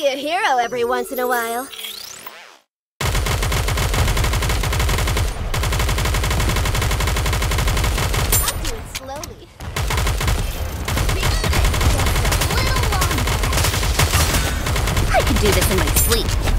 be a hero every once in a while. I'll do it slowly. I could do this in my sleep.